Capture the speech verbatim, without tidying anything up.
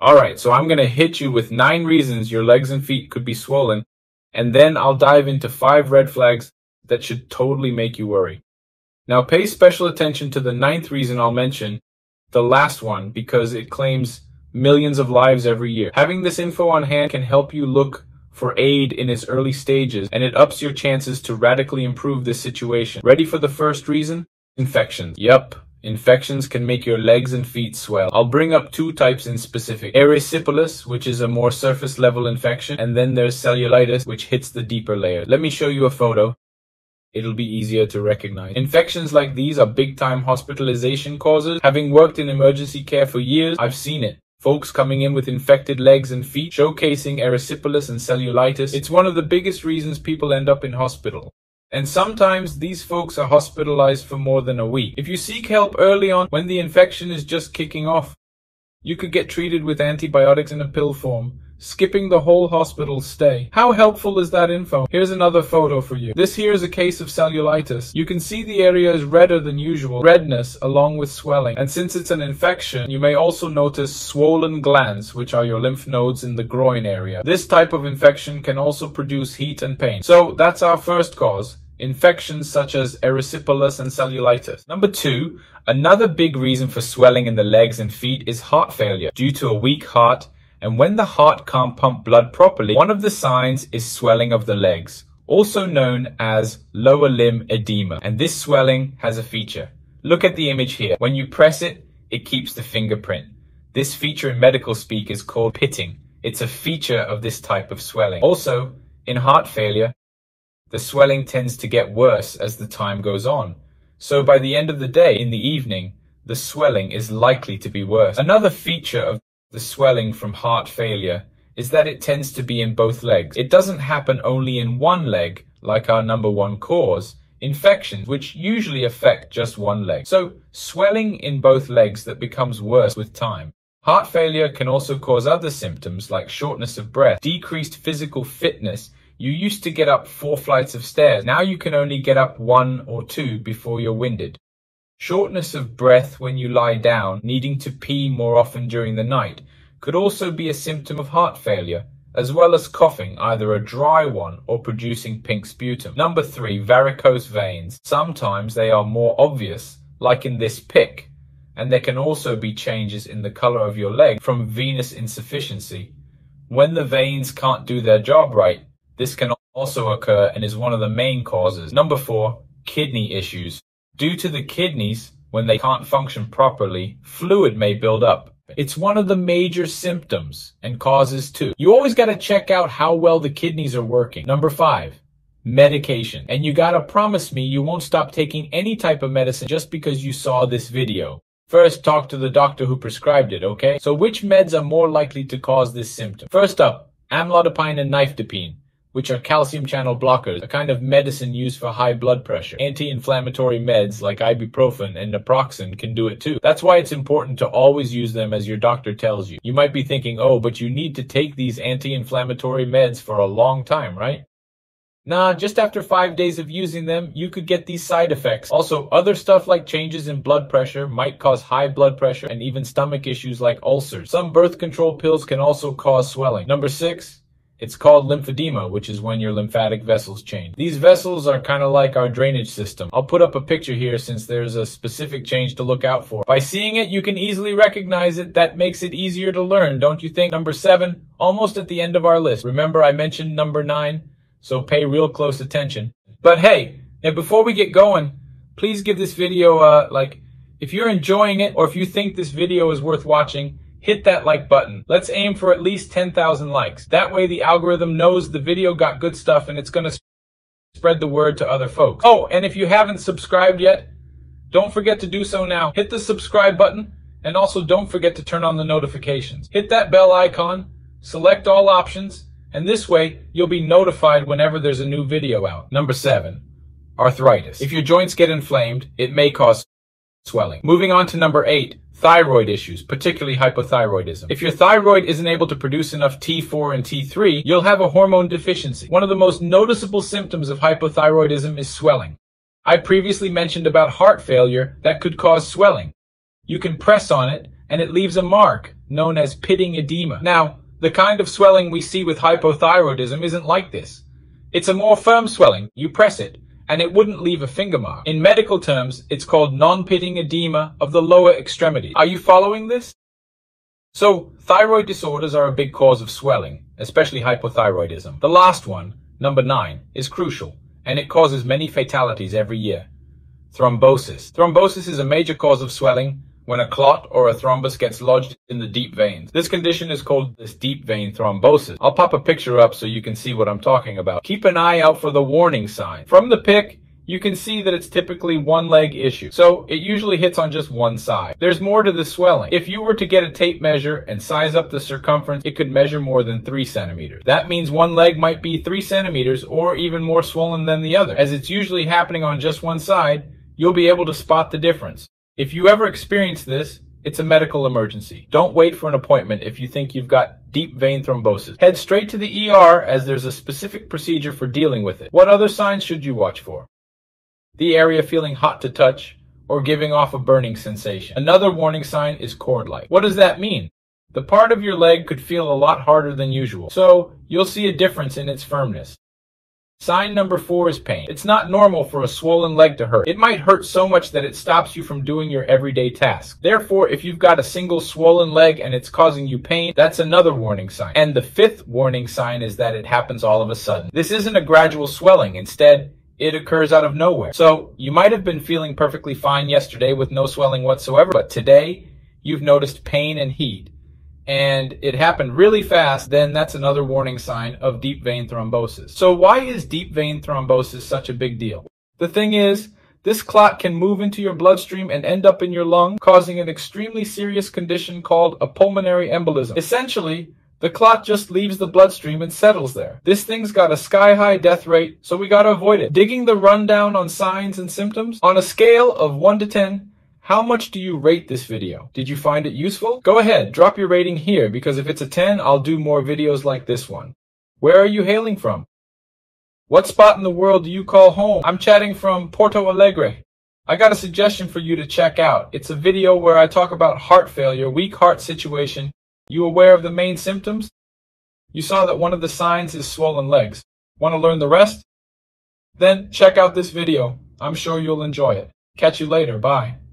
Alright, so I'm going to hit you with nine reasons your legs and feet could be swollen, and then I'll dive into five red flags that should totally make you worry. Now pay special attention to the ninth reason I'll mention, the last one, because it claims millions of lives every year. Having this info on hand can help you look for aid in its early stages, and it ups your chances to radically improve this situation. Ready for the first reason? Infections. Yup. Infections can make your legs and feet swell. I'll bring up two types in specific. Erysipelas, which is a more surface level infection, and then there's cellulitis, which hits the deeper layer. Let me show you a photo. It'll be easier to recognize. Infections like these are big time hospitalization causes. Having worked in emergency care for years, I've seen it. Folks coming in with infected legs and feet, showcasing erysipelas and cellulitis. It's one of the biggest reasons people end up in hospital. And sometimes these folks are hospitalized for more than a week. If you seek help early on when the infection is just kicking off, you could get treated with antibiotics in a pill form, skipping the whole hospital stay. How helpful is that info? Here's another photo for you. This here is a case of cellulitis. You can see the area is redder than usual, redness along with swelling. And since it's an infection, you may also notice swollen glands, which are your lymph nodes in the groin area. This type of infection can also produce heat and pain. So that's our first cause. Infections such as erysipelas and cellulitis. Number two, another big reason for swelling in the legs and feet is heart failure due to a weak heart. And when the heart can't pump blood properly, one of the signs is swelling of the legs, also known as lower limb edema. And this swelling has a feature. Look at the image here. When you press it, it keeps the fingerprint. This feature in medical speak is called pitting. It's a feature of this type of swelling. Also, in heart failure, the swelling tends to get worse as the time goes on. So by the end of the day, in the evening, the swelling is likely to be worse. Another feature of the swelling from heart failure is that it tends to be in both legs. It doesn't happen only in one leg, like our number one cause, infections, which usually affect just one leg. So swelling in both legs that becomes worse with time. Heart failure can also cause other symptoms like shortness of breath, decreased physical fitness. You used to get up four flights of stairs. Now you can only get up one or two before you're winded. Shortness of breath when you lie down, needing to pee more often during the night, could also be a symptom of heart failure, as well as coughing, either a dry one or producing pink sputum. Number three, varicose veins. Sometimes they are more obvious, like in this pic, and there can also be changes in the color of your leg from venous insufficiency. When the veins can't do their job right, this can also occur and is one of the main causes. Number four, kidney issues. Due to the kidneys, when they can't function properly, fluid may build up. It's one of the major symptoms and causes too. You always got to check out how well the kidneys are working. Number five, medication. And you got to promise me you won't stop taking any type of medicine just because you saw this video. First, talk to the doctor who prescribed it, okay? So which meds are more likely to cause this symptom? First up, amlodipine and nifedipine, which are calcium channel blockers, a kind of medicine used for high blood pressure. Anti-inflammatory meds like ibuprofen and naproxen can do it too. That's why it's important to always use them as your doctor tells you. You might be thinking, oh, but you need to take these anti-inflammatory meds for a long time, right? Nah, just after five days of using them, you could get these side effects. Also, other stuff like changes in blood pressure might cause high blood pressure and even stomach issues like ulcers. Some birth control pills can also cause swelling. Number six, it's called lymphedema, which is when your lymphatic vessels change. These vessels are kind of like our drainage system. I'll put up a picture here since there's a specific change to look out for. By seeing it, you can easily recognize it. That makes it easier to learn, don't you think? Number seven, almost at the end of our list. Remember I mentioned number nine? So pay real close attention. But hey, and before we get going, please give this video, uh, like, if you're enjoying it or if you think this video is worth watching, hit that like button. Let's aim for at least ten thousand likes. That way the algorithm knows the video got good stuff and it's going to spread the word to other folks. Oh, and if you haven't subscribed yet, don't forget to do so now. Hit the subscribe button and also don't forget to turn on the notifications. Hit that bell icon, select all options, and this way you'll be notified whenever there's a new video out. Number seven, arthritis. If your joints get inflamed, it may cause swelling. Moving on to number eight, thyroid issues, particularly hypothyroidism. If your thyroid isn't able to produce enough T four and T three, you'll have a hormone deficiency. One of the most noticeable symptoms of hypothyroidism is swelling. I previously mentioned about heart failure that could cause swelling. You can press on it and it leaves a mark known as pitting edema. Now, the kind of swelling we see with hypothyroidism isn't like this. It's a more firm swelling. You press it, and it wouldn't leave a finger mark. In medical terms, it's called non-pitting edema of the lower extremity. Are you following this? So, thyroid disorders are a big cause of swelling, especially hypothyroidism. The last one, number nine, is crucial, and it causes many fatalities every year. Thrombosis. Thrombosis is a major cause of swelling when a clot or a thrombus gets lodged in the deep veins. This condition is called this deep vein thrombosis. I'll pop a picture up so you can see what I'm talking about. Keep an eye out for the warning sign. From the pic, you can see that it's typically one leg issue, so it usually hits on just one side. There's more to the swelling. If you were to get a tape measure and size up the circumference, it could measure more than three centimeters. That means one leg might be three centimeters or even more swollen than the other. As it's usually happening on just one side, you'll be able to spot the difference. If you ever experience this, it's a medical emergency. Don't wait for an appointment if you think you've got deep vein thrombosis. Head straight to the E R as there's a specific procedure for dealing with it. What other signs should you watch for? The area feeling hot to touch or giving off a burning sensation. Another warning sign is cord-like. What does that mean? The part of your leg could feel a lot harder than usual, so you'll see a difference in its firmness. Sign number four is pain. It's not normal for a swollen leg to hurt. It might hurt so much that it stops you from doing your everyday tasks. Therefore, if you've got a single swollen leg and it's causing you pain, that's another warning sign. And the fifth warning sign is that it happens all of a sudden. This isn't a gradual swelling. Instead, it occurs out of nowhere. So, you might have been feeling perfectly fine yesterday with no swelling whatsoever, but today, you've noticed pain and heat, and it happened really fast, then that's another warning sign of deep vein thrombosis. So why is deep vein thrombosis such a big deal? The thing is, this clot can move into your bloodstream and end up in your lung, causing an extremely serious condition called a pulmonary embolism. Essentially, the clot just leaves the bloodstream and settles there. This thing's got a sky-high death rate, so we gotta avoid it. Digging the rundown on signs and symptoms, on a scale of one to ten, how much do you rate this video? Did you find it useful? Go ahead, drop your rating here, because if it's a ten, I'll do more videos like this one. Where are you hailing from? What spot in the world do you call home? I'm chatting from Porto Alegre. I got a suggestion for you to check out. It's a video where I talk about heart failure, weak heart situation. You aware of the main symptoms? You saw that one of the signs is swollen legs. Want to learn the rest? Then check out this video. I'm sure you'll enjoy it. Catch you later. Bye.